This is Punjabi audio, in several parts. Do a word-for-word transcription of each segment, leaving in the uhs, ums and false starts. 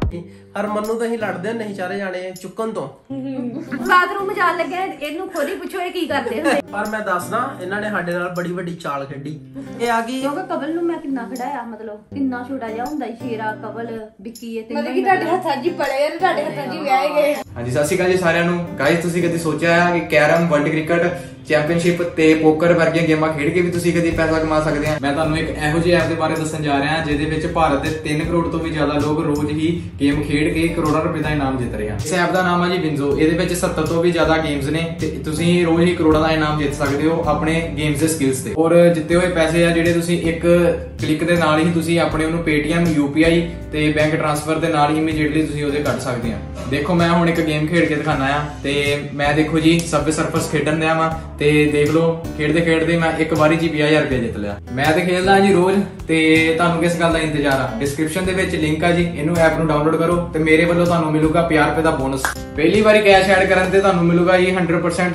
ਹਰਮਨ ਨੂੰ ਤਾਂ ਅਸੀਂ ਲੜਦੇ ਨਹੀਂ ਚਾਰੇ ਜਾਣੇ ਚੁੱਕਣ ਤੋਂ ਬਾਥਰੂਮ ਜਾਣ ਲੱਗੇ ਇਹਨੂੰ ਖੁਦ ਹੀ ਪੁੱਛੋ ਇਹ ਕੀ ਕਰਦੇ ਹੁੰਦੇ। ਪਰ ਮੈਂ ਦੱਸਦਾ ਇਹਨਾਂ ਨੇ ਸਾਡੇ ਨਾਲ ਬੜੀ ਵੱਡੀ ਚਾਲ ਖੇਡੀ। ਇਹ ਆ ਗਈ ਕਿਉਂਕਿ ਕਵਲ ਨੂੰ ਮੈਂ ਕਿੰਨਾ ਖੜਾਇਆ, ਮਤਲਬ ਕਿੰਨਾ ਛੋਟਾ ਜਿਹਾ ਹੁੰਦਾ ਸ਼ੇਰਾ ਕਵਲ ਵਿੱਕੀ ਇਹ ਤੇ ਮਤਲਬ ਕਿ ਤੁਹਾਡੇ ਹੱਥਾਂ 'ਚ ਪੜੇ ਤੇ ਤੁਹਾਡੇ ਹੱਥਾਂ 'ਚ ਵਿਆਹੇ ਗਏ। ਹਾਂਜੀ ਸਤਿ ਸ਼੍ਰੀ ਅਕਾਲ ਜੀ ਸਾਰਿਆਂ ਨੂੰ। ਗਾਇਸ ਤੁਸੀਂ ਕਦੀ ਸੋਚਿਆ ਹੈ ਕਿ ਕੈਰਮ ਵਰਲਡ ਕ੍ਰਿਕਟ ਚੈਂਪੀਅਨਸ਼ਿਪ ਤੇ ਪੋਕਰ ਵਰਗੀਆਂ ਗੇਮਾਂ ਖੇਡ ਕੇ ਵੀ ਤੁਸੀਂ ਕਦੀ ਪੈਸਾ ਕਮਾ ਸਕਦੇ ਆ? ਮੈਂ ਤੁਹਾਨੂੰ ਇੱਕ ਇਹੋ ਜਿਹੇ ਐਪ ਦੇ ਬਾਰੇ ਦੱਸਣ ਜਾ ਰਿਹਾ ਹਾਂ ਜਿਹਦੇ ਵਿੱਚ ਭਾਰਤ ਦੇ ਤਿੰਨ ਕਰੋੜ ਤੋਂ ਵੀ ਜ਼ਿਆਦਾ ਲੋਕ ਰੋਜ਼ ਹੀ ਗੇਮ ਖੇਡ ਕੇ ਕਰੋੜਾਂ ਰੁਪਏ ਦਾ ਇਨਾਮ ਜਿੱਤ ਰਹੇ ਆ। ਇਸ ਐਪ ਦਾ ਨਾਮ ਹੈ ਜੀ ਵਿੰਜ਼ੋ। ਇਹਦੇ ਵਿੱਚ ਸੱਤਰ ਤੋਂ ਵੀ ਜ਼ਿਆਦਾ ਗੇਮਸ ਨੇ ਤੇ ਤੁਸੀਂ ਰੋਜ਼ ਹੀ ਕਰੋੜਾਂ ਦਾ ਇਨਾਮ ਜਿੱਤ ਸਕਦੇ ਹੋ ਆਪਣੇ ਗੇਮਸ ਦੇ ਸਕਿੱਲਸ ਤੇ। ਔਰ ਜਿੱਤੇ ਹੋਏ ਪੈਸੇ ਆ ਜਿਹੜੇ ਤੁਸੀਂ ਇੱਕ ਕਲਿੱਕ ਦੇ ਨਾਲ ਹੀ ਤੁਸੀਂ ਆਪਣੇ ਉਹਨੂੰ ਪੇਟੀਐਮ, ਯੂਪੀਆਈ ਤੇ ਬੈਂਕ ਟ੍ਰਾਂਸਫਰ ਦੇ ਨਾਲ ਹੀ ਇਮੀਡੀਏਟਲੀ ਤੁਸੀਂ ਉਹਦੇ ਕੱਢ ਸਕਦੇ ਆ। ਦੇਖੋ ਮੈਂ ਹੁਣ ਇੱਕ ਗੇਮ ਖੇਡ ਕੇ ਦਿਖਾਣਾ ਆ ਤੇ ਮੈਂ ਦੇਖੋ ਜੀ ਸਬਵੇ ਸਰਫਰਸ ਖੇਡਣ ਦਿਆ ਵਾਂ ਤੇ ਦੇਖ ਲਓ ਖੇਡਦੇ ਖੇਡਦੇ ਮੈਂ ਇੱਕ ਵਾਰੀ ਜੀ ਵੀਹ ਹਜ਼ਾਰ ਰੁਪਏ ਜਿੱਤ ਲਿਆ। ਮੈਂ ਤੇ ਖੇਡਦਾ ਜੀ ਰੋਜ਼ ਤੇ ਤੁਹਾਨੂੰ ਕਿਸ ਗੱਲ ਦਾ ਇੰਤਜ਼ਾਰ ਆ? ਡਿਸਕ੍ਰਿਪਸ਼ਨ ਦੇ ਵਿੱਚ ਲਿੰਕ ਆ ਜੀ, ਇਹਨੂੰ ਐਪ ਨੂੰ ਡਾਊਨਲੋਡ ਕਰੋ ਤੇ ਮੇਰੇ ਵੱਲੋਂ ਤੁਹਾਨੂੰ ਮਿਲੂਗਾ ਪੰਜਾਹ ਰੁਪਏ ਦਾ ਬੋਨਸ। ਪਹਿਲੀ ਵਾਰੀ ਕੈਸ਼ ਐਡ ਕਰਨ ਤੇ ਤੁਹਾਨੂੰ ਮਿਲੂਗਾ ਜੀ ਸੌ ਪਰਸੈਂਟ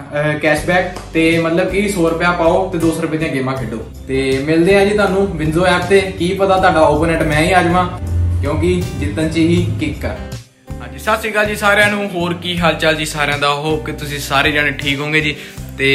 ਕੈਸ਼ਬੈਕ ਤੇ ਮਤਲਬ ਕਿ ਸੌ ਰੁਪਏ ਪਾਓ ਤੇ ਦੋ ਸੌ ਰੁਪਏ ਦੀਆਂ ਗੇਮਾਂ ਖੇਡੋ। ਤੇ ਮਿਲਦੇ ਆ ਜੀ ਤੁਹਾਨੂੰ ਵਿੰਜ਼ੋ ਐਪ ਤੇ। ਕੀ ਪਤਾ ਤੁਹਾਡਾ ਓਪੋਨੈਂਟ ਮੈਂ ਹੀ ਆ ਜਾਵਾਂ ਕਿਉਂਕਿ ਜਿੱਤਣ 'ਚ ਹੀ ਕਿੱਕ ਆ। ਹਾਂਜੀ ਸਤਿ ਸ਼੍ਰੀ ਅਕਾਲ ਜੀ ਸਾਰਿਆਂ ਨੂੰ। ਹੋਰ ਕੀ ਹਾਲ ਚਾਲ ਜੀ ਸਾਰਿਆਂ ਦਾ? ਹੋਪ ਕਿ ਤੁਸੀਂ ਸਾਰੇ ਜਾਣੇ ਠੀਕ ਹੋਵੋਗੇ ਜੀ। ਤੇ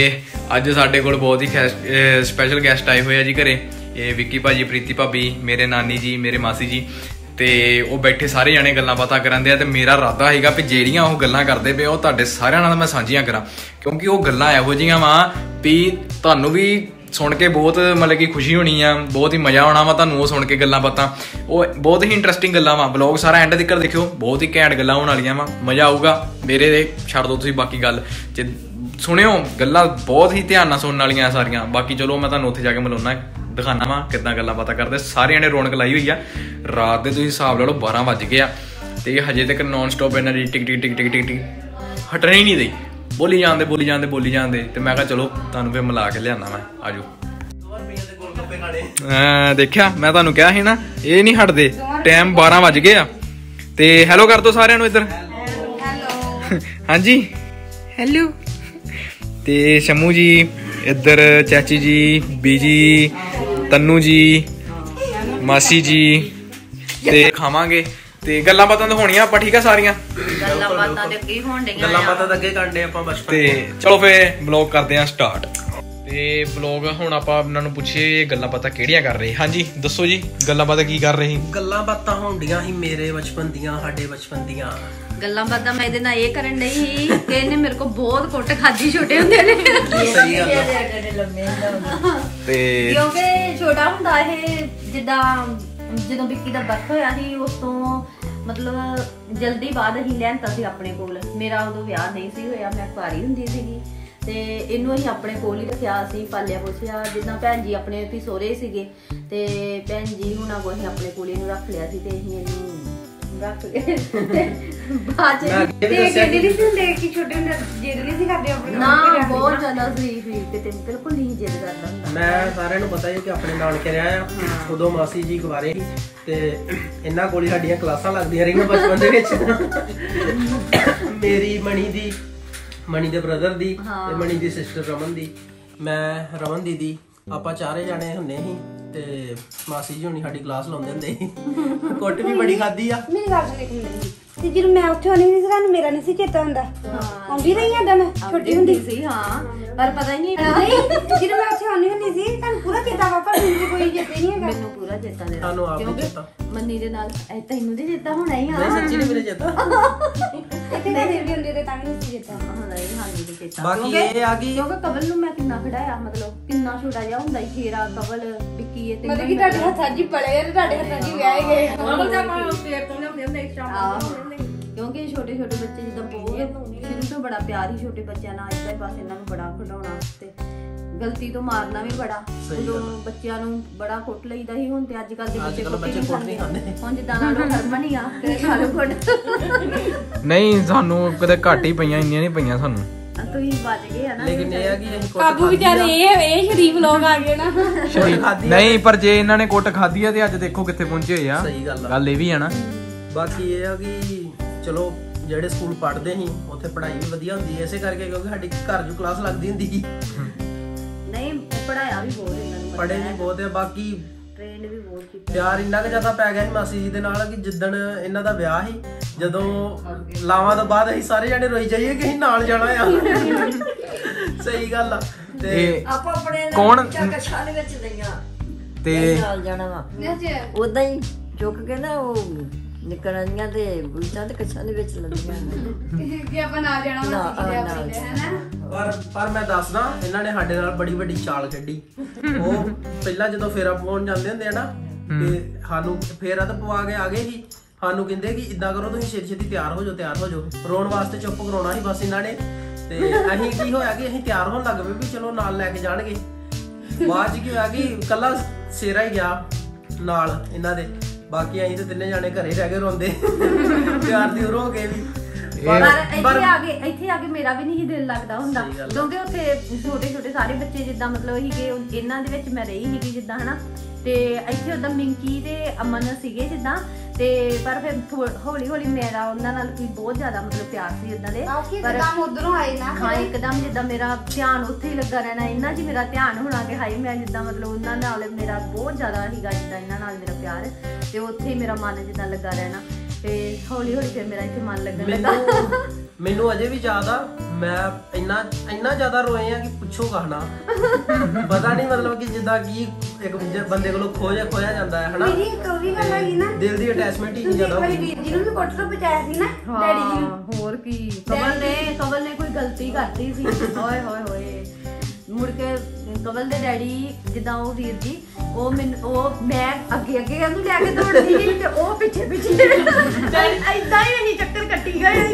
ਅੱਜ ਸਾਡੇ ਕੋਲ ਬਹੁਤ ਹੀ ਸਪੈਸ਼ਲ ਗੈਸਟ ਆਏ ਹੋਏ ਆ ਜੀ ਘਰੇ। ਇਹ ਵਿੱਕੀ ਭਾਜੀ, ਪ੍ਰੀਤੀ ਭਾਬੀ, ਮੇਰੇ ਨਾਨੀ ਜੀ, ਮੇਰੇ ਮਾਸੀ ਜੀ ਤੇ ਉਹ ਬੈਠੇ ਸਾਰੇ ਜਾਣੇ ਗੱਲਾਂ ਬਾਤਾਂ ਕਰਨ ਦੇ ਆ। ਤੇ ਮੇਰਾ ਇਰਾਦਾ ਹੈਗਾ ਵੀ ਜਿਹੜੀਆਂ ਉਹ ਗੱਲਾਂ ਕਰਦੇ ਪਏ ਉਹ ਤੁਹਾਡੇ ਸਾਰਿਆਂ ਨਾਲ ਮੈਂ ਸਾਂਝੀਆਂ ਕਰਾਂ ਕਿਉਂਕਿ ਉਹ ਗੱਲਾਂ ਇਹੋ ਜਿਹੀਆਂ ਵਾ ਵੀ ਤੁਹਾਨੂੰ ਵੀ ਸੁਣ ਕੇ ਬਹੁਤ ਮਤਲਬ ਕਿ ਖੁਸ਼ੀ ਹੋਣੀ ਆ, ਬਹੁਤ ਹੀ ਮਜ਼ਾ ਆਉਣਾ ਵਾ ਤੁਹਾਨੂੰ ਉਹ ਸੁਣ ਕੇ ਗੱਲਾਂ ਬਾਤਾਂ। ਉਹ ਬਹੁਤ ਹੀ ਇੰਟਰਸਟਿੰਗ ਗੱਲਾਂ ਵਾ। ਵਲੌਗ ਸਾਰਾ ਐਂਡ ਤੱਕ ਦੇਖਿਓ, ਬਹੁਤ ਹੀ ਘੈਂਟ ਗੱਲਾਂ ਹੋਣ ਵਾਲੀਆਂ ਵਾ, ਮਜ਼ਾ ਆਊਗਾ। ਮੇਰੇ ਦੇ ਛੱਡ ਦਿਓ ਤੁਸੀਂ ਬਾਕੀ ਗੱਲ, ਜੇ ਸੁਣਿਓ ਗੱਲਾਂ ਬਹੁਤ ਹੀ ਧਿਆਨ ਨਾਲ ਸੁਣਨ ਵਾਲੀਆਂ ਸਾਰੀਆਂ। ਬਾਕੀ ਚਲੋ ਮੈਂ ਤੁਹਾਨੂੰ ਉੱਥੇ ਜਾ ਕੇ ਮਿਲਾਉਣਾ, ਦਿਖਾਣਾ ਵਾ ਕਿੱਦਾਂ ਗੱਲਾਂ ਬਾਤਾਂ ਕਰਦੇ। ਸਾਰਿਆਂ ਨੇ ਰੌਣਕ ਲਾਈ ਹੋਈ ਆ। ਰਾਤ ਦੇ ਤੁਸੀਂ ਹਿਸਾਬ ਲਾ ਲਓ ਬਾਰਾਂ ਵੱਜ ਗਏ ਆ ਤੇ ਹਜੇ ਤੱਕ ਨੌਨ ਸਟਾਪ ਇਹਨਾਂ ਦੀ ਟਿਕ ਟਿਕ ਟਿਕ ਟਿਕ ਟਿਕ ਟਿਕ ਹਟਣੀ ਹੀ ਨਹੀਂ ਦਈ। ਬੋਲੀ ਜਾਂਦੇ ਬੋਲੀ ਜਾਂਦੇ ਬੋਲੀ ਜਾਂਦੇ ਤੇ ਮੈਂ ਕਿਹਾ ਚਲੋ ਤੁਹਾਨੂੰ ਫਿਰ ਮਿਲਾ ਕੇ ਲਿਆਣਾ ਮੈਂ। ਆਜੋ। ਹਾਂ ਦੇਖਿਆ ਮੈਂ ਤੁਹਾਨੂੰ ਕਿਹਾ ਸੀ ਨਾ ਇਹ ਨਹੀਂ ਹਟਦੇ। ਟਾਈਮ ਬਾਰਾਂ ਵੱਜ ਗਏ ਆ ਤੇ ਹੈਲੋ ਕਰ ਦੋ ਸਾਰਿਆਂ ਨੂੰ ਇੱਧਰ। ਹਾਂਜੀ ਹੈਲੋ। ਤੇ ਸ਼ਮੂ ਜੀ ਇੱਧਰ, ਚਾਚੀ ਜੀ, ਬੀਜੀ, ਤੰਨੂ ਜੀ, ਮਾਸੀ ਜੀ ਤੇ ਖਾਵਾਂਗੇ ਤੇ ਗੱਲਾਂ ਬਾਤਾਂ ਤਾਂ ਹੋਣੀਆਂ ਆਪਾਂ। ਠੀਕ ਆ ਸਾਰੀਆਂ ਗੱਲਾਂ ਬਾਤਾਂ ਦੇ ਕੀ ਹੋਣ ਡੀਆਂ ਗੱਲਾਂ ਬਾਤਾਂ ਤਾਂ ਅੱਗੇ ਕਰਦੇ ਆਪਾਂ ਬਚਪਨ ਤੇ ਚਲੋ ਫੇਰ ਵਲੌਗ ਕਰਦੇ ਆ ਸਟਾਰਟ। ਤੇ ਵਲੌਗ ਹੁਣ ਆਪਾਂ ਉਹਨਾਂ ਨੂੰ ਪੁੱਛੀਏ ਗੱਲਾਂ ਬਾਤਾਂ ਕਿਹੜੀਆਂ ਕਰ ਰਹੇ। ਹਾਂਜੀ ਦੱਸੋ ਜੀ ਗੱਲਾਂ ਬਾਤਾਂ ਕੀ ਕਰ ਰਹੇ? ਗੱਲਾਂ ਬਾਤਾਂ ਹੁੰਦੀਆਂ ਸੀ ਮੇਰੇ ਬਚਪਨ ਦੀਆਂ, ਸਾਡੇ ਬਚਪਨ ਦੀਆਂ ਗੱਲਾਂ ਬਾਤਾਂ। ਮੈਂ ਇਹਦੇ ਨਾਲ ਇਹ ਕਰਨ ਡਈ ਸੀ ਕਿ ਇਹਨੇ ਮੇਰੇ ਕੋਲ ਬਹੁਤ ਕੁੱਟ ਖਾਧੀ ਛੋਟੇ ਹੁੰਦੇ ਨੇ। ਸਹੀ ਗੱਲ ਤੇ ਕਿਉਂਕਿ ਛੋਟਾ ਹੁੰਦਾ ਇਹ ਜਿੱਦਾਂ ਜਦੋਂ ਵਿੱਕੀ ਦਾ ਬਰਥ ਹੋਇਆ ਸੀ ਉਸ ਤੋਂ ਮਤਲਬ ਜਲਦੀ ਬਾਅਦ ਅਸੀਂ ਲਿਆਂਤਾ ਸੀ ਆਪਣੇ ਕੋਲ। ਮੇਰਾ ਉਦੋਂ ਵਿਆਹ ਨਹੀਂ ਸੀ ਹੋਇਆ, ਮੈਂ ਕੁਆਰੀ ਹੁੰਦੀ ਸੀਗੀ ਤੇ ਇਹਨੂੰ ਅਸੀਂ ਆਪਣੇ ਕੋਲ ਹੀ ਰੱਖਿਆ ਸੀ, ਪਾਲਿਆ ਪੋਸਿਆ। ਜਿੱਦਾਂ ਭੈਣ ਜੀ ਆਪਣੇ ਉੱਥੇ ਸਹੁਰੇ ਸੀਗੇ ਤੇ ਭੈਣ ਜੀ ਹੁਣਾਂ ਕੋਲ ਅਸੀਂ ਆਪਣੇ ਕੋਲ ਇਹਨੂੰ ਰੱਖ ਲਿਆ ਸੀ ਤੇ ਅਸੀਂ ਇਹਨੂੰ ਰੱਖ ਗਏ ਬਾਅਦ ਚ ਤੇ ਕਹਿੰਦੇ ਨਹੀਂ ਸੀ ਹੁੰਦੇ ਕਿ ਛੋਟੇ ਹੁੰਦੇ ਜਿੱਦ ਨਹੀਂ ਸੀ ਕਰਦੇ ਆਪਣੇ ਨਾ ਬਹੁਤ ਜ਼ਿਆਦਾ ਸ਼ਰੀਫ ਸੀ ਕਿਤੇ ਬਿਲਕੁਲ ਨਹੀਂ ਜਿੱਦ ਕਰਦਾ ਹੁੰਦਾ। ਮੈਂ ਸਾਰਿਆਂ ਨੂੰ ਪਤਾ ਹੈ ਕਿ ਆਪਣੇ ਨਾਨਕੇ ਰਿਹਾ ਆ। ਉਦੋਂ ਮਾਸੀ ਜੀ ਕੁਆਰੇ ਸੀ ਤੇ ਇਹਨਾਂ ਕੋਲ ਹੀ ਸਾਡੀਆਂ ਕਲਾਸਾਂ ਲੱਗਦੀਆਂ ਰਹੀਆਂ ਬਚਪਨ ਦੇ ਵਿੱਚ। ਮੇਰੀ ਮਣੀ ਦੀ, ਮਣੀ ਦੇ ਬ੍ਰਦਰ ਦੀ ਤੇ ਮਣੀ ਦੀ ਸਿਸਟਰ ਰਮਨ ਦੀ, ਮੈਂ ਰਮਨ ਦੀਦੀ, ਆਪਾਂ ਚਾਰੇ ਜਾਣੇ ਹੁੰਦੇ ਸੀ ਤੇ ਮਾਸੀ ਜੀ ਹੁਣੀ ਸਾਡੀ ਕਲਾਸ ਲਾਉਂਦੇ ਹੁੰਦੇ ਸੀ। ਕੁੱਟ ਵੀ ਬੜੀ ਖਾਦੀ ਆ। ਮੇਰੀ ਗੱਲ ਸੁਣ ਇੱਕ ਮਿੰਟ ਤੇ ਜਦੋਂ ਮੈਂ ਉੱਥੇ ਆਉਣੀ ਹੁੰਦੀ ਸੀ ਤੁਹਾਨੂੰ ਮੇਰਾ ਨਹੀਂ ਸੀ ਚੇਤਾ ਹੁੰਦਾ। ਆਉਂਦੀ ਰਹੀ ਏਦਾਂ ਮੈਂ ਛੋਟੀ ਹੁੰਦੀ ਸੀ। ਹਾਂ ਪਰ ਪਤਾ ਹੀ ਨਹੀਂ ਜਦੋਂ ਮੈਂ ਉੱਥੇ ਆਉਣੀ ਹੁੰਦੀ ਸੀ ਤੁਹਾਨੂੰ ਪੂਰਾ ਚੇਤਾ ਵਾ ਪਰ ਮੈਨੂੰ ਕੋਈ ਚੇਤੇ ਨਹੀਂ ਹੈਗਾ। ਮੈਨੂੰ ਪੂਰਾ ਚੇਤਾ ਦੇ ਤੁਹਾਨੂੰ ਆਪ ਨਹੀਂ ਚੇਤਾ। ਮੰਨੀ ਦੇ ਨਾਲ ਐ ਤੈਨੂੰ ਦੇ ਚੇਤਾ ਹੋਣਾ ਹੀ। ਹਾਂ ਨਹੀਂ ਸੱਚੀ ਨਹੀਂ ਮੇਰੇ ਚੇਤਾ। ਇੱਥੇ ਤਾਂ ਦੇਵੀ ਹੁੰਦੇ ਤੇ ਤਾਂ ਵੀ ਨਹੀਂ ਸੀ ਚੇਤਾ। ਹਾਂ ਨਹੀਂ ਹਾਂਜੀ ਦੇ ਚੇਤਾ। ਬਾਕੀ ਇਹ ਆ ਗਈ ਕਿਉਂਕਿ ਕਵਲ ਨੂੰ ਮੈਂ ਕਿੰਨਾ ਖੜਾਇਆ, ਮਤਲਬ ਕਿੰਨਾ ਛੋਟਾ ਜਿਹਾ ਹੁੰਦਾ ਸੀ ਸ਼ੇਰਾ ਕਵਲ ਵਿੱਕੀ ਇਹ ਤੇ ਮਤਲਬ ਕਿ ਤੁਹਾਡੇ ਹੱਥਾਂ 'ਚ ਪੜੇ ਤੇ ਤੁਹਾਡੇ ਹੱਥਾਂ 'ਚ ਵਿਆਹੇ ਗਏ। ਕਿਉਂਕਿ ਛੋਟੇ ਛੋਟੇ ਬੱਚੇ ਜਿੱਦਾਂ ਬਹੁਤ ਸ਼ੁਰੂ ਤੋਂ ਬੜਾ ਪਿਆਰ ਹੀ ਛੋਟੇ ਬੱਚਿਆਂ ਨਾਲ। ਏਦਾਂ ਹੀ ਬਸ ਇਹਨਾਂ ਨੂੰ ਬੜਾ ਖਿਡਾਉਣਾ ਤੇ ਗਲਤੀ ਤੋਂ ਮਾਰਨਾ ਵੀ ਬੜਾ। ਉਦੋਂ ਬੱਚਿਆਂ ਨੂੰ ਬੜਾ ਕੁੱਟ ਲਈਦਾ ਸੀ। ਹੁਣ ਤੇ ਅੱਜ ਕੱਲ ਦੇ ਬੱਚੇ ਕੁੱਟ ਨਹੀਂ ਖਾਂਦੇ। ਹੁਣ ਜਿੱਦਾਂ ਨਾਲ ਹਰਮਨ ਹੀ ਆ ਤੇ ਖਾ ਲਓ ਕੁੱਟ। ਨਹੀਂ ਸਾਨੂੰ ਕਦੇ ਘੱਟ ਹੀ ਪਈਆਂ, ਇੰਨੀਆਂ ਨਹੀਂ ਪਈਆਂ ਸਾਨੂੰ। ਤੁਸੀਂ ਬਚ ਗਏ ਆ ਨਾ। ਲੇਕਿਨ ਇਹ ਆ ਕਿ ਅਸੀਂ ਕੁੱਟ ਕਾਬੂ ਵਿਚਾਰੇ ਇਹ ਇਹ ਸ਼ਰੀਫ ਲੋਕ ਆ ਗਏ ਨਾ। ਨਹੀਂ ਪਰ ਜੇ ਇਹਨਾਂ ਨੇ ਕੁੱਟ ਖਾਧੀ ਆ ਤੇ ਅੱਜ ਦੇਖੋ ਕਿੱਥੇ ਪਹੁੰਚੇ ਹੋਏ ਆ। ਸਹੀ ਗੱਲ ਆ। ਗੱਲ ਇਹ ਵੀ ਆ ਨਾ। ਬਾਕੀ ਇਹ ਆ ਕਿ ਚਲੋ ਜਿਹੜੇ ਸਕੂਲ ਪੜ੍ਹਦੇ ਸੀ ਉੱਥੇ ਪੜ੍ਹਾਈ ਵੀ ਵਧੀਆ ਹੁੰਦੀ ਹੈ ਇਸੇ ਕਰਕੇ ਕਿਉਂਕਿ ਸਾਡੀ ਘਰ ਜੋ ਕਲਾਸ ਲੱਗਦੀ ਹੁੰਦੀ ਸੀ। ਨਹੀਂ ਪੜਾਇਆ ਵੀ ਬਹੁਤ ਇਹਨਾਂ ਨੂੰ ਪੜ੍ਹੇ ਵੀ ਬਹੁਤ ਆ। ਬਾਕੀ ਟ੍ਰੇਨ ਵੀ ਬਹੁਤ ਕੀਤਾ। ਪਿਆਰ ਇੰਨਾ ਕੁ ਜ਼ਿਆਦਾ ਪੈ ਗਿਆ ਸੀ ਮਾਸੀ ਜੀ ਦੇ ਨਾਲ ਕਿ ਜਿੱਦਣ ਇਹਨਾਂ ਦਾ ਵਿਆਹ ਸੀ, ਜਦੋਂ ਲਾਵਾਂ ਤੋਂ ਬਾਅਦ ਅਸੀਂ ਸਾਰੇ ਜਾਣੇ ਰੋਈ ਜਾਈਏ ਕਿ ਅਸੀਂ ਨਾਲ ਜਾਣਾ ਆ। ਸਹੀ ਗੱਲ ਆ। ਤੇ ਆਪਾਂ ਆਪਣੇ ਕੌਣ ਕੱਛਾਂ ਦੇ ਵਿੱਚ ਲਈਆਂ ਤੇ ਨਾਲ ਜਾਣਾ ਵਾ ਉਦਾਂ ਹੀ ਚੁੱਕ ਕੇ ਨਾ ਉਹ ਨਿਕਲਣੀਆਂ ਤੇ ਬੁਲਟਾਂ ਤੇ ਕੱਛਾਂ ਦੇ ਵਿੱਚ ਲੱਗੀਆਂ ਕਿ ਆਪਾਂ ਨਾਲ ਜਾਣਾ ਨਾ, ਮਾਸੀ ਜੀ ਦੇ ਨਾਲ ਆਪਣੇ ਦੇ, ਹੈਨਾ? ਪਰ ਪਰ ਮੈਂ ਦੱਸਦਾ ਇਹਨਾਂ ਨੇ ਸਾਡੇ ਨਾਲ ਬੜੀ ਵੱਡੀ ਚਾਲ ਖੇਡੀ। ਉਹ ਪਹਿਲਾਂ ਜਦੋਂ ਫੇਰਾ ਪਵਾਉਣ ਜਾਂਦੇ ਹੁੰਦੇ ਆ ਨਾ ਤੇ ਸਾਨੂੰ ਫੇਰਾ ਤਾਂ ਪਵਾ ਕੇ ਆ ਗਏ ਸੀ, ਸਾਨੂੰ ਕਹਿੰਦੇ ਕਿ ਇਦਾਂ ਕਰੋ ਤੁਸੀਂ ਛੇਤੀ ਛੇਤੀ ਤਿਆਰ ਹੋ ਜਾਓ ਤਿਆਰ ਹੋ ਜਾਓ ਰੋਣ ਵਾਸਤੇ ਚੁੱਪ ਕਰਾਉਣਾ ਸੀ ਬਸ ਇਹਨਾਂ ਨੇ। ਤੇ ਅਸੀਂ ਕੀ ਹੋਇਆ ਕਿ ਅਸੀਂ ਤਿਆਰ ਹੋਣ ਲੱਗ ਪਏ ਵੀ ਚਲੋ ਨਾਲ ਲੈ ਕੇ ਜਾਣਗੇ। ਬਾਅਦ ਚ ਕੀ ਹੋਇਆ ਕਿ ਕੱਲਾ ਸੇਰਾ ਹੀ ਗਿਆ ਨਾਲ ਇਹਨਾਂ ਦੇ, ਬਾਕੀ ਅਸੀਂ ਤੇ ਤਿੰਨੇ ਜਾਣੇ ਘਰੇ ਰਹਿ ਗਏ ਰੋਂਦੇ ਤਿਆਰ ਦੀ ਹੋ ਕੇ ਵੀ। ਪਰ ਇੱਥੇ ਆ ਕੇ ਇੱਥੇ ਆ ਕੇ ਮੇਰਾ ਵੀ ਨਹੀਂ ਦਿਲ ਲੱਗਦਾ ਹੁੰਦਾ ਕਿਉਂਕਿ ਉੱਥੇ ਛੋਟੇ ਛੋਟੇ ਸਾਰੇ ਬੱਚੇ ਜਿੱਦਾਂ ਮਤਲਬ ਸੀਗੇ ਇਹਨਾਂ ਦੇ ਵਿੱਚ ਮੈਂ ਰਹੀ ਸੀਗੀ ਜਿੱਦਾਂ ਹਨਾ। ਤੇ ਇੱਥੇ ਉਦਾਂ ਮਿੰਕੀ ਤੇ ਅਮਨ ਸੀਗੇ ਜਿੱਦਾਂ, ਤੇ ਪਰ ਫਿਰ ਹੌਲੀ ਹੌਲੀ ਮੇਰਾ ਉਹਨਾਂ ਨਾਲ ਵੀ ਬਹੁਤ ਜ਼ਿਆਦਾ ਮਤਲਬ ਪਿਆਰ ਸੀ ਇਦਾਂ ਦੇ। ਪਰ ਇੱਕਦਮ ਉਧਰੋਂ ਆਏ ਨਾ, ਹਾਂ ਇੱਕਦਮ ਜਿੱਦਾਂ ਮੇਰਾ ਧਿਆਨ ਉੱਥੇ ਹੀ ਲੱਗਾ ਰਹਿਣਾ, ਇਹਨਾਂ 'ਚ ਮੇਰਾ ਧਿਆਨ ਹੋਣਾ ਕਿ ਹਾਈ ਮੈਂ ਜਿੱਦਾਂ ਮਤਲਬ ਉਹਨਾਂ ਨਾਲ ਮੇਰਾ ਬਹੁਤ ਜ਼ਿਆਦਾ ਸੀਗਾ ਜਿੱਦਾਂ ਇਹਨਾਂ ਨਾਲ ਮੇਰਾ ਪਿਆਰ, ਤੇ ਉੱਥੇ ਹੀ ਮੇਰਾ ਮਨ ਜਿੱਦਾਂ ਲੱਗਾ ਰਹਿਣਾ। ਤੇ ਹੌਲੀ ਹੌਲੀ ਫਿਰ ਮੇਰਾ ਇੱਥੇ ਮਨ ਲੱਗਣ ਲੱਗਾ। ਮੈਨੂੰ ਅਜੇ ਵੀ ਯਾਦ ਆ ਮੈਂ ਇੰਨਾ ਇੰਨਾ ਜ਼ਿਆਦਾ ਰੋਏ ਆ ਕਿ ਪੁੱਛੋ ਕਹਣਾ ਪਤਾ ਨਹੀਂ ਮਤਲਬ ਕਿ ਜਿੱਦਾਂ ਕਿ ਇੱਕ ਬੰਦੇ ਕੋਲੋਂ ਖੋਇਆ ਖੋਇਆ ਜਾਂਦਾ ਹੈ ਹਨਾ। ਮੇਰੀ ਇੱਕ ਵੀ ਗੱਲ ਹੈਗੀ ਨਾ, ਦਿਲ ਦੀ ਅਟੈਚਮੈਂਟ ਹੀ ਜ਼ਿਆਦਾ ਹੋ ਗਈ। ਵੀਰ ਜੀ ਨੂੰ ਵੀ ਕੋਟ ਤੋਂ ਬਚਾਇਆ ਸੀ ਨਾ ਡੈਡੀ ਜੀ ਨੂੰ। ਹੋਰ ਕੀ ਕਵਲ ਨੇ ਕਵਲ ਨੇ ਕੋਈ ਗਲਤੀ ਕਰਤੀ ਸੀ ਓਏ ਹੋਏ ਹੋਏ। ਮੁੜ ਕੇ ਕਵਲ ਦੇ ਡੈਡੀ ਜਿੱਦਾਂ ਉਹ ਵੀਰ ਜੀ ਉਹ ਮੈਨੂੰ ਉਹ ਮੈਂ ਅੱਗੇ ਅੱਗੇ ਉਹਨੂੰ ਲੈ ਕੇ ਦੌੜਦੀ ਸੀ ਤੇ ਉਹ ਪਿੱਛੇ ਪਿੱਛੇ ਏਦਾਂ ਹੀ ਅਸੀਂ ਚੱਕਰ ਕੱਟੀ ਗਏ।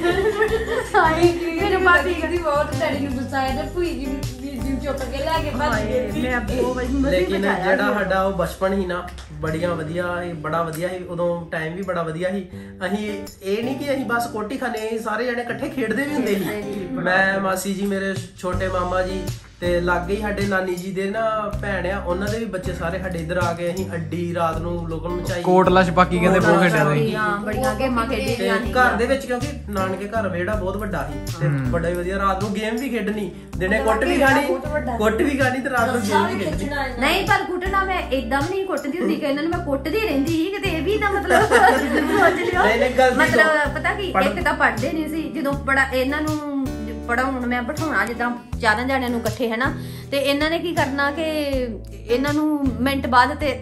ਮੇਰੇ ਬਾਤੀ ਦੀ ਬਹੁਤ ਡੈਡੀ ਨੂੰ ਗੁੱਸਾ ਆਇਆ ਤੇ ਭੂਈ ਜੀ ਵੀਰ ਜੀ ਚੁੱਕ ਕੇ ਲੈ ਕੇ ਭੱਜ ਗਏ। ਮੈਂ ਬਹੁਤ ਵਧੀਆ ਲੇਕਿਨ ਜਿਹੜਾ ਸਾਡਾ ਉਹ ਬਚਪਨ ਸੀ ਨਾ ਬੜੀਆਂ ਵਧੀਆ ਸੀ, ਬੜਾ ਵਧੀਆ ਸੀ ਉਦੋਂ ਟਾਈਮ ਵੀ ਬੜਾ ਵਧੀਆ ਸੀ। ਅਸੀਂ ਇਹ ਨਹੀਂ ਕਿ ਅਸੀਂ ਬਸ ਕੋਟੀ ਖਾਣੇ ਸਾਰੇ ਜਣੇ ਇਕੱਠੇ ਖੇਡਦੇ ਵੀ ਹੁੰਦੇ ਸੀ। ਮੈਂ ਮਾਸੀ ਜੀ ਮੇਰੇ ਛੋਟੇ ਮਾਮਾ ਜੀ ਤੇ ਲਾਗੇ ਹੀ ਸਾਡੇ ਨਾਨੀ ਜੀ ਦੇ ਨਾ ਭੈਣ ਆ ਉਹਨਾਂ ਦੇ ਵੀ ਬੱਚੇ ਸਾਰੇ ਸਾਡੇ ਇੱਧਰ ਆ ਕੇ ਅਸੀਂ ਅੱਡੀ ਰਾਤ ਨੂੰ ਲੋਕਲ ਮਚਾਈ ਕੋਟਲਾ ਛਪਾਕੀ ਕਹਿੰਦੇ ਬਹੁਤ ਖੇਡਦੇ ਸੀ। ਹਾਂ ਬੜੀਆਂ ਗੇਮਾਂ ਖੇਡੀਆਂ ਸੀ ਘਰ ਦੇ ਵਿੱਚ ਕਿਉਂਕਿ ਨਾਨਕੇ ਘਰ ਵਿਹੜਾ ਬਹੁਤ ਵੱਡਾ ਸੀ ਤੇ ਬੜਾ ਹੀ ਵਧੀਆ ਰਾਤ ਨੂੰ ਗੇਮ ਵੀ ਖੇਡਣੀ, ਦਿਨੇ ਕੁੱਟ ਵੀ ਖਾਣੀ ਕੁੱਟ ਵੀ ਖਾਣੀ ਤੇ ਰਾਤ ਨੂੰ ਗੇਮ ਵੀ ਖੇਡਣੀ। ਨਹੀਂ ਪਰ ਕੁੱਟਣਾ ਮੈਂ ਏਦਾਂ ਵੀ ਨਹੀਂ ਕੁੱਟਦੀ ਹੁੰਦੀ ਕਿ ਇਹਨਾਂ ਨੂੰ ਮੈਂ ਕੁੱਟਦੀ ਰਹਿੰਦੀ ਸੀ ਕਿਤੇ ਇਹ ਵੀ ਨਾ ਮਤਲਬ ਸੋਚ ਲਿਓ। ਮਤਲਬ ਪਤਾ ਕੀ ਇੱਕ ਤਾਂ ਪੜ੍ਹਦੇ ਨਹੀਂ ਸੀ ਜਦੋਂ ਬੜਾ ਇਹਨਾਂ ਨੂੰ ਪੜਾਉਣ ਮੈਂ ਬਿਠਾਉਣਾ ਜਿੱਦਾਂ ਚਾਰਾਂ ਜਾਣਿਆਂ ਨੂੰ ਇਕੱਠੇ ਹੈ ਨਾ, ਤੇ ਇਹਨਾਂ ਨੇ ਕੀ ਕਰਨਾ ਕਿ ਇਹਨਾਂ ਨੂੰ ਮਿੰਟ ਬਾਅਦ ਤੇ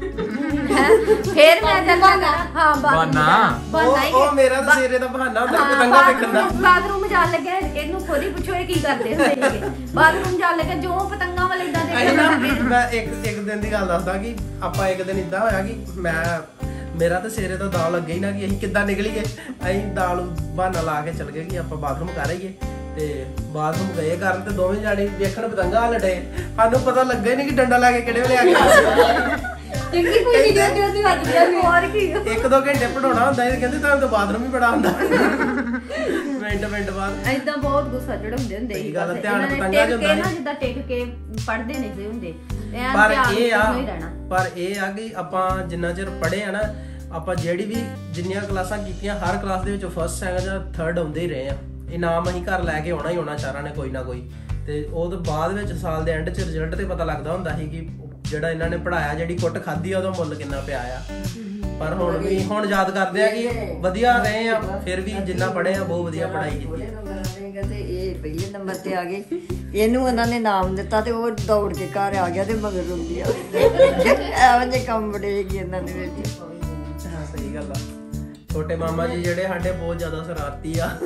ਫੇਰ ਮੈਂ ਕਰਨਾ ਹਾਂ ਬਹਾਨਾ ਉਹ ਮੇਰਾ ਤਾਂ ਸਿਰੇ ਦਾ ਬਹਾਨਾ ਹੁੰਦਾ ਪਤੰਗਾ ਵੇਖਣ ਦਾ। ਬਾਥਰੂਮ ਜਾਣ ਲੱਗਿਆ ਇਹਨੂੰ ਖੁਦ ਹੀ ਪੁੱਛੋ ਇਹ ਕੀ ਕਰਦੇ ਹੁੰਦੇ ਸੀਗੇ। ਬਾਥਰੂਮ ਜਾਣ ਲੱਗਿਆ ਜੋ ਪਤੰਗਾਂ ਵਾਲੇ ਇਦਾਂ ਦੇ। ਮੈਂ ਇੱਕ ਇੱਕ ਦਿਨ ਦੀ ਗੱਲ ਦੱਸਦਾ ਕਿ ਆਪਾਂ ਇੱਕ ਦਿਨ ਇਦਾਂ ਹੋਇਆ ਕਿ ਮੈਂ ਮੇਰਾ ਤਾਂ ਸਿਰੇ ਤੋਂ ਦਾਲ ਲੱਗੇ ਹੀ ਨਾ ਕਿ ਅਸੀਂ ਕਿੱਦਾਂ ਨਿਕਲੀਏ। ਅਸੀਂ ਦਾਲ ਬਹਾਨਾ ਲਾ ਕੇ ਚਲ ਗਏ ਕਿ ਆਪਾਂ ਬਾਥਰੂਮ ਕਰ ਆਈਏ ਤੇ ਬਾਥਰੂਮ ਗਏ ਕਰਨ ਤੇ ਦੋਵੇਂ ਜਾਣੇ ਵੇਖਣ ਪਤੰਗਾ ਲੜੇ। ਸਾਨੂੰ ਪਤਾ ਲੱਗਾ ਹੀ ਨਹੀਂ ਕਿ ਡੰਡਾ ਲਾ ਕੇ ਕਿਹੜੇ ਵੇਲੇ ਆ ਗਏ। ਚੰਗੀ ਕੋਈ ਨਹੀਂ ਜਾਂਦੀ ਉਹਦੀ ਵੱਜ ਗਿਆ ਹੋਰ ਕੀ ਇੱਕ ਦੋ ਘੰਟੇ ਪੜਾਉਣਾ ਹੁੰਦਾ ਇਹ ਕਹਿੰਦੇ ਤੁਹਾਨੂੰ ਤਾਂ ਬਾਥਰੂਮ ਵੀ ਬੜਾ ਹੁੰਦਾ ਮਿੰਟ ਮਿੰਟ ਬਾਅਦ। ਏਦਾਂ ਬਹੁਤ ਗੁੱਸਾ ਚੜਾਉਂਦੇ ਹੁੰਦੇ ਸੀ ਗੱਲ ਧਿਆਨ ਪਤੰਗਾ ਚ ਹੁੰਦਾ ਨਾ ਜਿੱਦਾਂ ਟਿਕ ਕੇ ਪੜ੍ਹਦੇ ਨਹੀਂ ਸੀ ਹੁੰਦੇ। ਪਰ ਇਹ ਆ ਪਰ ਇਹ ਆ ਕਿ ਆਪਾਂ ਜਿੰਨਾ ਚਿਰ ਪੜ੍ਹੇ ਆ ਨਾ ਆਪਾਂ ਜਿਹੜੀ ਵੀ ਜਿੰਨੀਆਂ ਕਲਾਸਾਂ ਕੀਤੀਆਂ ਹਰ ਕਲਾਸ ਦੇ ਵਿੱਚ ਫਸਟ ਸੈਕੰਡ ਜਾਂ ਥਰਡ ਆਉਂਦੇ ਹੀ ਰਹੇ ਆ। ਇਨਾਮ ਅਸੀਂ ਘਰ ਲੈ ਕੇ ਆਉਣਾ ਹੀ ਆਉਣਾ ਚਾਰਾਂ ਨੇ ਕੋਈ ਨਾ ਕੋਈ। ਤੇ ਉਹ ਤੋਂ ਬਾਅਦ ਵਿੱਚ ਸਾਲ ਦੇ ਐਂਡ 'ਚ ਰਿਜ਼ਲਟ ਤੇ ਪਤਾ ਲੱਗਦਾ ਹੁੰਦਾ ਸੀ ਕਿ ਜਿਹੜਾ ਇਹਨਾਂ ਨੇ ਪੜਾਇਆ ਜਿਹੜੀ ਕੁੱਟ ਖਾਧੀ ਆ ਉਹਦਾ ਮੁੱਲ ਕਿੰਨਾ ਪਿਆ ਆ। ਪਰ ਹੁਣ ਵੀ ਹੁਣ ਯਾਦ ਕਰਦੇ ਆ ਕਿ ਵਧੀਆ ਰਹੇ ਆ ਫਿਰ ਵੀ ਜਿੰਨਾ ਪੜ੍ਹੇ ਆ ਬਹੁਤ ਵਧੀਆ ਪੜ੍ਹਾਈ ਕੀਤੀ। ਤੇ ਇਹ ਪਹਿਲੇ ਨੰਬਰ ਤੇ ਆ ਗਏ, ਇਹਨੂੰ ਉਹਨਾਂ ਨੇ ਨਾਮ ਦਿੱਤਾ ਤੇ ਉਹ ਦੌੜ ਕੇ ਘਰ ਆ ਗਿਆ ਤੇ ਮਗਰ ਰੁੰਦੀ ਆ। ਇਹੋ ਜਿਹੇ ਕੰਮ ਬੜੇ ਹੈਗੇ ਇਹਨਾਂ ਦੇ ਵਿੱਚ। ਹਾਂ ਸਹੀ ਗੱਲ ਆ। ਛੋਟੇ ਮਾਮਾ ਜੀ ਜਿਹੜੇ ਸਾਡੇ ਬਹੁਤ ਜ਼ਿਆਦਾ ਸ਼ਰਾਰਤੀ ਆ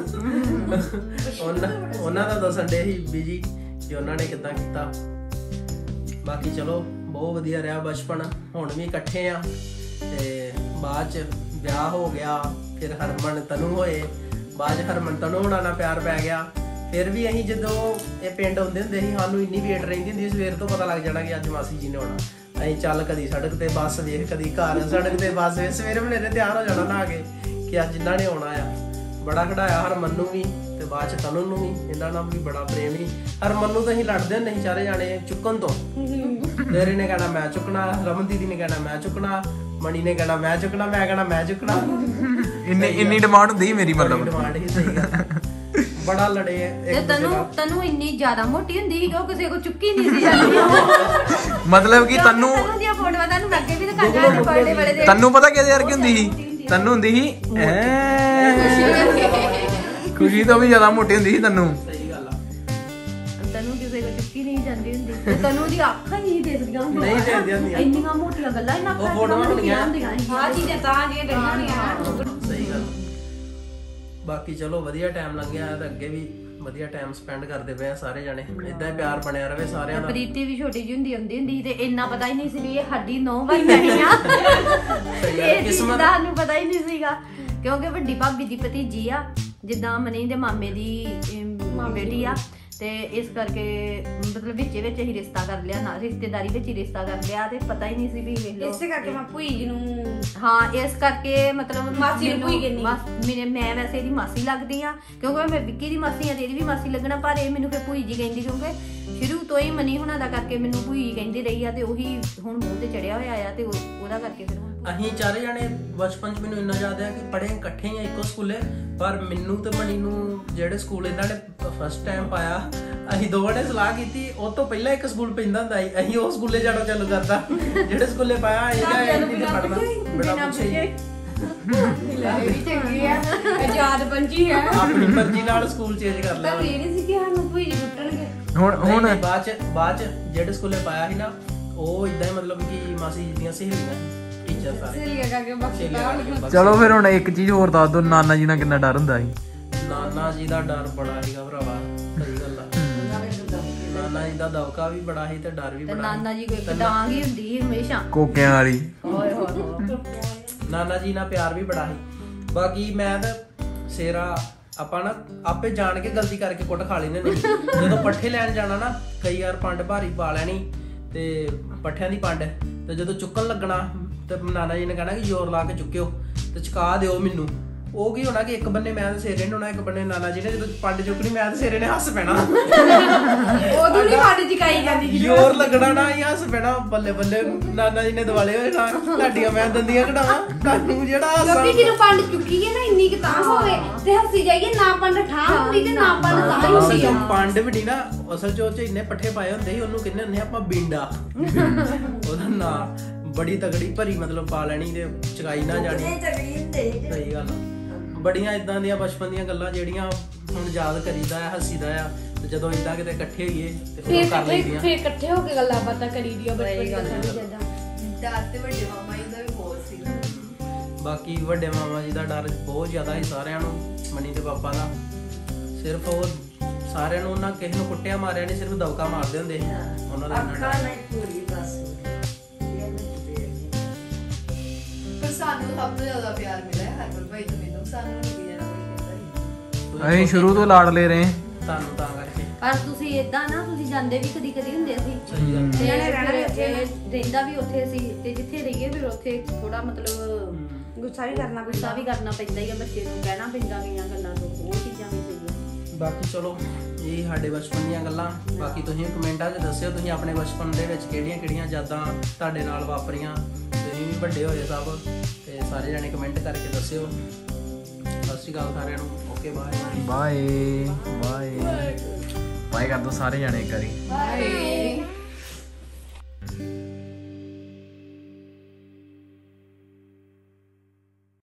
ਉਹਨਾਂ ਉਹਨਾਂ ਦਾ ਦੱਸਣ ਦੇ ਸੀ ਬੀਜੀ ਕਿ ਉਹਨਾਂ ਨੇ ਕਿੱਦਾਂ ਕੀਤਾ। ਬਾਕੀ ਚਲੋ ਬਹੁਤ ਵਧੀਆ ਰਿਹਾ ਬਚਪਨ। ਹੁਣ ਵੀ ਇਕੱਠੇ ਆ ਤੇ ਬਾਅਦ ਚ ਵਿਆਹ ਹੋ ਗਿਆ ਫਿਰ ਹਰਮਨ ਤਨੂ ਹੋਏ। ਬਾਅਦ ਚ ਹਰਮਨ ਤਨੂ ਹੋਣਾ ਨਾਲ ਪਿਆਰ ਪੈ ਗਿਆ। ਫਿਰ ਵੀ ਅਸੀਂ ਜਦੋਂ ਇਹ ਪਿੰਡ ਆਉਂਦੇ ਹੁੰਦੇ ਸੀ ਸਾਨੂੰ ਇੰਨੀ ਵੇਟ ਰਹਿੰਦੀ ਹੁੰਦੀ ਸਵੇਰ ਤੋਂ ਪਤਾ ਲੱਗ ਜਾਣਾ ਕਿ ਅੱਜ ਮਾਸੀ ਜੀ ਨੇ ਆਉਣਾ। ਅਸੀਂ ਚੱਲ ਕਦੀ ਸੜਕ ਤੇ ਬੱਸ ਵੇਖ ਕਦੀ ਘਰ ਸੜਕ ਤੇ ਬੱਸ ਵੇਖ ਸਵੇਰੇ ਬਨੇਰੇ ਤਿਆਰ ਹੋ ਜਾਣਾ ਨਹਾ ਕੇ ਕਿ ਅੱਜ ਜਿਨ੍ਹਾਂ ਨੇ ਆਉਣਾ ਆ। ਬੜਾ ਖੜਾਇਆ ਹਰਮਨ ਨੂੰ ਵੀ ਤੇ ਬਾਅਦ ਚ ਤਨੂ ਨੂੰ ਵੀ। ਇਹਨਾਂ ਨਾਲ ਵੀ ਬੜਾ ਪ੍ਰੇਮ ਸੀ। ਹਰਮਨ ਨੂੰ ਤਾਂ ਅਸੀਂ ਲੜਦੇ ਹੁੰਦੇ ਸੀ ਚਾਰੇ ਜਾਣੇ ਚੁੱਕਣ ਤੋਂ। ਤੇਰੇ ਨੇ ਕਹਿਣਾ ਮੈਂ ਚੁੱਕਣਾ, ਰਮਨ ਦੀਦੀ ਨੇ ਕਹਿਣਾ ਮੈਂ ਚੁੱਕਣਾ, ਮਣੀ ਨੇ ਕਹਿਣਾ ਮੈਂ ਚੁੱਕਣਾ, ਮੈਂ ਕਹਿਣਾ ਮੈਂ ਚੁੱਕਣਾ। ਇੰਨੀ ਇੰਨੀ ਡਿਮਾਂਡ ਹੁੰਦੀ ਮੇਰੀ ਮਤਲਬ ਡਿਮਾਂਡ ਹੀ ਸਹੀ ਗੱਲ। ਬੜਾ ਲੜੇ ਤੇ ਤਨੂ ਤਨੂ ਇੰਨੀ ਜ਼ਿਆਦਾ ਮੋਟੀ ਹੁੰਦੀ ਸੀ ਕਿ ਉਹ ਕਿਸੇ ਕੋ ਚੁੱਕੀ ਨਹੀਂ ਸੀ ਜਾਂਦੀ। ਮਤਲਬ ਕਿ ਤਨੂ ਤਨੂ ਦੀਆਂ ਫੋਟੋਆਂ ਤੁਹਾਨੂੰ ਬਰਥਡੇ ਵਾਲੇ ਦਿਨ ਤੈਨੂੰ ਪਤਾ ਕਿਹਦੇ ਵਰਗੀ ਹੁੰਦੀ ਸੀ? ਤੈਨੂੰ ਹੁੰਦੀ ਸੀ ਐ ਖੁਸ਼ੀ ਤੋਂ ਵੀ ਜ਼ਿਆਦਾ ਮੋਟੀ ਹੁੰਦੀ ਸੀ ਤੈਨੂੰ। ਸਹੀ ਗੱਲ ਆ। ਤੈਨੂੰ ਕਿਸੇ ਕੋ ਚੁੱਕੀ ਨਹੀਂ ਜਾਂਦੀ ਹੁੰਦੀ ਤੇ ਤੈਨੂੰ ਦੀ ਅੱਖਾਂ ਹੀ ਨਹੀਂ ਦੇਖਦੀਆਂ ਹੁੰਦੀਆਂ। ਨਹੀਂ ਦੇਖਦੀਆਂ ਹੁੰਦੀਆਂ। ਇੰਨੀਆਂ ਮੋਟੀਆਂ ਗੱਲਾਂ ਇਹਨਾਂ ਉਹ ਫੋਟੋਆਂ ਹੁੰਦੀਆਂ। ਹਾਂ ਚੀਜ਼ਾਂ ਤਾਂ ਦੀਆਂ ਡਰੀਆਂ ਹੁੰਦੀਆਂ। ਸਹੀ ਗੱਲ। ਬਾਕੀ ਚਲੋ ਵਧੀਆ ਟਾਈਮ ਲੰਘਿਆ ਤੇ ਅੱਗੇ ਵੀ ਵਧੀਆ ਟਾਈਮ ਸਪੈਂਡ ਕਰਦੇ ਪਏ ਆ ਸਾਰੇ ਜਣੇ। ਇਦਾਂ ਹੀ ਪਿਆਰ ਬਣਿਆ ਰਵੇ ਸਾਰਿਆਂ ਦਾ। ਪ੍ਰੀਤੀ ਵੀ ਛੋਟੀ ਜਿਹੀ ਹੁੰਦੀ ਹੁੰਦੀ ਹੁੰਦੀ ਤੇ ਇੰਨਾ ਪਤਾ ਹੀ ਨਹੀਂ ਸੀ ਵੀ ਇਹ ਸਾਡੀ ਨੌਂ ਵਾਰੀ ਪੈਣੀ ਆ। ਇਹ ਕਿਸਮਤ ਦਾ ਨੂੰ ਪਤਾ ਹੀ ਨਹੀਂ ਸੀਗਾ ਕਿਉਂਕਿ ਵੱਡੀ ਭਾਬੀ ਦੀ ਭਤੀਜੀ ਆ ਜਿੱਦਾਂ ਮਨੀ ਦੇ ਮਾਮੇ ਦੀ ਬੇਟੀ ਆ ਤੇ ਇਸ ਕਰਕੇ ਮਤਲਬ ਵਿੱਚੇ ਵਿੱਚ ਹੀ ਰਿਸ਼ਤਾ ਕਰ ਲਿਆ ਨਾ ਰਿਸ਼ਤੇਦਾਰੀ ਵਿੱਚ ਹੀ ਰਿਸ਼ਤਾ ਕਰ ਲਿਆ ਤੇ ਪਤਾ ਹੀ ਨਹੀਂ ਸੀ ਵੀ ਵੇਖ ਲਓ ਇਸੇ ਕਰਕੇ ਮੈਂ ਭੂਈ ਜੀ ਨੂੰ ਹਾਂ ਇਸ ਕਰਕੇ ਮਤਲਬ ਮਾਸੀ ਨੂੰ ਭੂਈ ਕਹਿੰਦੀ। ਮੇਰੇ ਮੈਂ ਵੈਸੇ ਇਹਦੀ ਮਾਸੀ ਲੱਗਦੀ ਆ ਕਿਉਂਕਿ ਮੈਂ ਵਿੱਕੀ ਦੀ ਮਾਸੀ ਆ ਤੇ ਇਹਦੀ ਵੀ ਮਾਸੀ ਲੱਗਣਾ ਪਰ ਇਹ ਮੈਨੂੰ ਫਿਰ ਭੂਈ ਜੀ ਕਹਿੰਦੀ ਕਿਉਂਕਿ ਸ਼ੁਰੂ ਤੋਂ ਹੀ ਮਨੀ ਹੁਣਾਂ ਦਾ ਕਰਕੇ ਮੈਨੂੰ ਭੂਈ ਜੀ ਕਹਿੰਦੀ ਰਹੀ ਆ ਤੇ ਉਹੀ ਹੁਣ ਮੂੰਹ ਤੇ ਚੜਿਆ ਹੋਇਆ ਆ ਤੇ ਉਹਦਾ ਕਰਕੇ ਫਿਰ ਅਸੀਂ ਚਾਰੇ ਜਣੇ ਬਚਪਨ ਚ ਮੈਨੂੰ ਇੰਨਾ ਯਾਦ ਹੈ ਕਿ ਪੜ੍ਹੇ ਇਕੱਠੇ ਹੀ ਆ ਇੱਕੋ ਸਕੂਲੇ ਪਰ ਮੈਨੂੰ ਤੇ ਮਣੀ ਨੂੰ ਜਿਹੜੇ ਸਕੂਲ ਇਹਨਾਂ ਨੇ ਫਸਟ ਟਾਈਮ ਪਾਇਆ ਅਸੀਂ ਦੋਵਾਂ ਨੇ ਸਲਾਹ ਕੀਤੀ ਉਹ ਤੋਂ ਪਹਿਲਾਂ ਇੱਕ ਸਕੂਲ ਪੈਂਦਾ ਹੁੰਦਾ ਸੀ ਅਸੀਂ ਉਹ ਸਕੂਲੇ ਜਾਣਾ ਚਾਲੂ ਕਰਤਾ ਜਿਹੜੇ ਸਕੂਲੇ ਪਾਇਆ ਇਹਦਾ ਇਹ ਪੜ੍ਹਨਾ ਬੜਾ ਪੁੱਛੇ ਚੰਗੀ ਆ ਆਜ਼ਾਦ ਪੰਜੀ ਹੈ ਆਪਣੀ ਮਰਜ਼ੀ ਨਾਲ ਸਕੂਲ ਚੇਂਜ ਕਰ ਲਿਆ। ਪਰ ਇਹ ਨਹੀਂ ਸੀ ਕਿ ਸਾਨੂੰ ਭੂਈ ਜੀ ਲੁੱਟਣਗੇ। ਹੁਣ ਹੁਣ ਬਾਅਦ ਚ ਬਾਅਦ ਚ ਜਿਹੜੇ ਸਕੂਲੇ ਪਾਇਆ ਸੀ ਨਾ ਉਹ ਇਦਾਂ ਹੀ ਮਤਲਬ ਕਿ ਮਾਸੀ ਜੀ ਦੀਆਂ ਸਹੇਲੀਆਂ ਟੀਚਰ ਸਾਰੇ ਸਹੇਲੀਆਂ ਕਰਕੇ ਸਹੇਲੀਆਂ ਕਰਕੇ ਬਸ। ਚਲੋ ਫਿਰ ਹੁਣ ਇੱਕ ਚੀਜ਼ ਹੋਰ ਦੱਸ ਦੋ ਨਾਨਾ ਜੀ ਨਾਲ ਕਿੰਨਾ ਡਰ ਹੁੰਦਾ ਸੀ? ਨਾਨਾ ਜੀ ਦਾ ਡਰ ਬੜਾ ਸੀਗਾ ਭਰਾਵਾ ਸਹੀ ਗੱਲ ਆ। ਨਾਨਾ ਜੀ ਦਾ ਦਵਕਾ ਵੀ ਬੜਾ ਸੀ ਤੇ ਡਰ ਵੀ ਤੇ ਬੜਾ ਨਾਨਾ ਜੀ ਕੋਈ ਡਾਂਗ ਹੀ ਹੁੰਦੀ ਸੀ ਹਮੇਸ਼ਾ ਕੋਕਿਆਂ ਵਾਲੀ। ਓਏ ਹੋਏ ਹੋਏ ਨਾਨਾ ਜੀ ਨਾਲ ਪਿਆਰ ਵੀ ਬੜਾ ਸੀ। ਬਾਕੀ ਮੈਂ ਤਾਂ ਸੇਰਾ ਆਪਾਂ ਨਾ ਆਪੇ ਜਾਣ ਕੇ ਗਲਤੀ ਕਰਕੇ ਕੁੱਟ ਖਾ ਲੈਨੇ ਨਹੀਂ ਜਦੋਂ ਪੱਠੇ ਲੈਣ ਜਾਣਾ ਨਾ ਕਈ ਵਾਰ ਪੰਡ ਭਾਰੀ ਪਾ ਲੈਣੀ ਤੇ ਪੱਠਿਆਂ ਦੀ ਪੰਡ ਤੇ ਜਦੋਂ ਚੁੱਕਣ ਲੱਗਣਾ ਤੇ ਨਾਨਾ ਜੀ ਨੇ ਕਹਿਣਾ ਕਿ ਜ਼ੋਰ ਲਾ ਕੇ ਚੁੱਕਿਓ ਤੇ ਚੁਕਾ ਦਿਓ ਮੈਨੂੰ। ਉਹ ਕੀ ਹੋਣਾ ਕਿ ਇੱਕ ਬੰਨੇ ਮੈਂ ਤੇ ਸੇਰੇ ਨੇ ਹੋਣਾ ਇੱਕ ਬੰਨੇ ਨਾਨਾ ਜੀ ਨੇ ਜਦੋਂ ਪੰਡ ਚੁੱਕਣੀ ਮੈਂ ਤੇ ਸੇਰੇ ਨੇ ਹੱਸ ਪੈਣਾ ਉਦੋਂ ਨਹੀਂ ਸਾਡੇ ਚਕਾਈ ਜਾਂਦੀ ਜ਼ੋਰ ਲੱਗਣਾ ਨਾ ਹੀ ਹੱਸ ਪੈਣਾ ਬੱਲੇ ਬੱਲੇ ਨਾਨਾ ਜੀ ਨੇ ਦਿਵਾਲੇ ਹੋਏ ਨਾ ਲਾਡੀਆਂ ਮੈਂ ਦੰਦੀਆਂ ਕਢਾਵਾਂ ਕਾਨੂੰ ਜਿਹੜਾ ਕਿਉਂਕਿ ਜਦੋਂ ਪੰਡ ਚੁੱਕੀ ਹੈ ਨਾ ਇੰਨੀ ਕਿ ਤਾਂ ਹੋਵੇ ਤੇ ਹੱਸੀ ਜਾਈਏ ਨਾ ਪੰਡ ਠਾਂ ਹੁੰਦੀ ਤੇ ਨਾ ਪੰਡ ਤਾਂ ਹੀ ਹੁੰਦੀ ਆ। ਪੰਡ ਵੀ ਨਹੀਂ ਨਾ ਅਸਲ ਚ ਉਹ ਚ ਇੰਨੇ ਪੱਠੇ ਪਾਏ ਹੁੰਦੇ ਸੀ ਉਹਨੂੰ ਕਹਿੰਦੇ ਹੁੰਦੇ ਆਪਾਂ ਬਿੰਡਾ ਉਹਦਾ ਨਾਂ ਬੜੀ ਤਗੜੀ ਭਰੀ ਮਤਲਬ ਪਾ ਲੈਣੀ ਤੇ ਚਕਾਈ ਨਾ ਜਾਣੀ। ਸਹੀ ਗੱਲ ਬੜੀਆਂ ਇਦਾਂ ਦੀਆਂ ਬਚਪਨ ਦੀਆਂ ਗੱਲਾਂ ਜਿਹੜੀਆਂ ਹੁਣ ਯਾਦ ਕਰੀਦਾ ਆ ਹੱਸੀਦਾ ਆ ਤੇ ਜਦੋਂ ਇਦਾਂ ਕਿਤੇ ਇਕੱਠੇ ਹੋਈਏ ਤੇ ਫਿਰ ਕਰ ਲਈਦੀਆਂ ਫਿਰ ਇਕੱਠੇ ਹੋ ਕੇ ਗੱਲਾਂ ਬਾਤਾਂ ਕਰੀਦੀਆਂ ਬਚਪਨ ਦੀਆਂ ਜਿਆਦਾ। ਡਰ ਤੇ ਵੱਡੇ ਮਾਮਾ ਜੀ ਦਾ ਵੀ ਬਹੁਤ ਸੀ। ਬਾਕੀ ਵੱਡੇ ਮਾਮਾ ਜੀ ਦਾ ਡਰ ਬਹੁਤ ਜ਼ਿਆਦਾ ਸੀ ਸਾਰਿਆਂ ਨੂੰ ਮਨੀ ਤੇ ਪਾਪਾ ਦਾ। ਸਿਰਫ ਉਹ ਸਾਰਿਆਂ ਨੂੰ ਉਹਨਾਂ ਕਿਸੇ ਨੂੰ ਕੁੱਟਿਆ ਮਾਰਿਆ ਨਹੀਂ ਸਿਰਫ ਦਵਕਾ ਮਾਰਦੇ ਹੁੰਦੇ ਸੀ ਉਹਨਾਂ ਦਾ ਅੱਖਾਂ ਨਹੀਂ ਪੂਰੀ ਬਸ ਪਰ ਸਾਨੂੰ ਸਭ ਤੋਂ ਜ਼ਿਆਦਾ ਪਿਆਰ ਮਿਲਿਆ ਹਰਮਨ ਭਾਈ ਤੋਂ ਮੈਨੂੰ ਸਾਨੂੰ ਨਹੀਂ ਦੇਣਾ ਕੋਈ ਕਹਿੰਦਾ ਅਸੀਂ ਸ਼ੁਰੂ ਤੋਂ ਲਾੜ ਲੈ ਰਹੇ ਤੁਹਾਨੂੰ ਤਾਂ ਕਰਕੇ ਪਰ ਤੁਸੀਂ ਇਦਾਂ ਨਾ ਤੁਸੀਂ ਜਾਂਦੇ ਵੀ ਕਦੀ ਕਦੀ ਹੁੰਦੇ ਸੀ ਸਹੀ ਗੱਲ ਤੇ ਰਹਿਣਾ- ਰਹਿਣਾ ਫਿਰ ਇਹ ਰਹਿੰਦਾ ਵੀ ਉੱਥੇ ਸੀ ਤੇ ਜਿੱਥੇ ਰਹੀਏ ਫਿਰ ਉੱਥੇ ਥੋੜਾ ਮਤਲਬ ਗੁੱਸਾ ਵੀ ਕਰਨਾ ਗੁੱਸਾ ਵੀ ਕਰਨਾ ਪੈਂਦਾ ਹੀ ਆ ਬੱਚੇ ਨੂੰ ਕਹਿਣਾ ਪੈਂਦਾ ਗਈਆਂ ਗੱਲਾਂ ਤੋਂ ਉਹ ਚੀਜ਼ਾਂ ਵੀ ਸਹੀ ਬਾਕੀ ਚਲੋ ਇਹ ਸਾਡੇ ਬਚਪਨ ਦੀਆਂ ਗੱਲਾਂ। ਬਾਕੀ ਤੁਸੀਂ ਕਮੈਂਟਾਂ 'ਚ ਦੱਸਿਓ ਤੁਸੀਂ ਆਪਣੇ ਬਚਪਨ ਦੇ ਵਿੱਚ ਕਿਹੜੀਆਂ ਕਿਹੜੀਆਂ ਯਾਦਾਂ ਤੁਹਾਡੇ ਨਾਲ ਵਾਪਰੀਆਂ। ਤੁਸੀਂ ਵੀ ਵੱਡੇ ਹੋਏ ਸਭ ਤੇ ਸਾਰੇ ਜਾਣੇ ਕਮੈਂਟ ਕਰਕੇ ਦੱਸਿਓ। ਸਤਿ ਸ਼੍ਰੀ ਅਕਾਲ ਸਾਰਿਆਂ ਨੂੰ। Okay bye bye bye bye ਕਰ ਦੋ ਸਾਰੇ ਜਾਣੇ ਇੱਕ ਵਾਰੀ। ਬਾਏ।